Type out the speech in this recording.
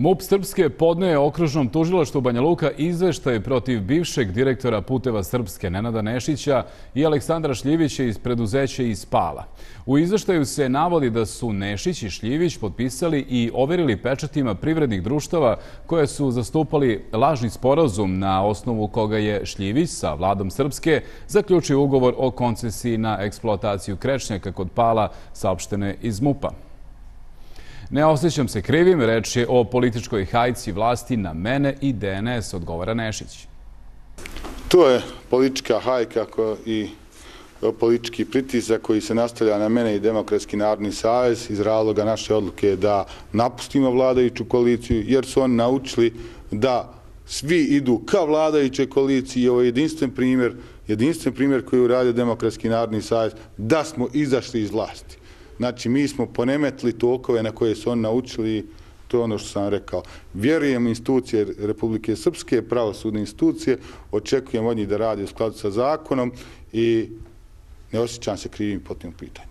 MUP Srpske podneo je Okružnom tužilaštvu Banja Luka izveštaj protiv bivšeg direktora Puteva Srpske Nenada Nešića i Aleksandra Šljivića iz preduzeća iz Pala. U izveštaju se navodi da su Nešić i Šljivić potpisali i overili pečatima privrednih društava koje su zastupali lažni sporazum na osnovu koga je Šljivić sa vladom Srpske zaključio ugovor o koncesiji na eksploataciju krečnjaka kod Pala, saopštene iz MUP-a. Ne osjećam se krivim, reč je o političkoj hajci vlasti na mene i DNS, odgovara Nešić. To je politička hajka i politički pritisak koji se nastavlja na mene i Demokratski narodni savez iz razloga naše odluke da napustimo vladajuću koaliciju, jer su oni naučili da svi idu ka vladajućoj koaliciji i ovo je jedinstven primjer koji je uradio Demokratski narodni savez da smo izašli iz vlasti. Znači, mi smo ponemetli tokove na koje su oni naučili, to je ono što sam rekao. Vjerujem institucije Republike Srpske, pravosudne institucije, očekujem od njih da radi u skladu sa zakonom i ne osjećam se krivim po tim pitanju.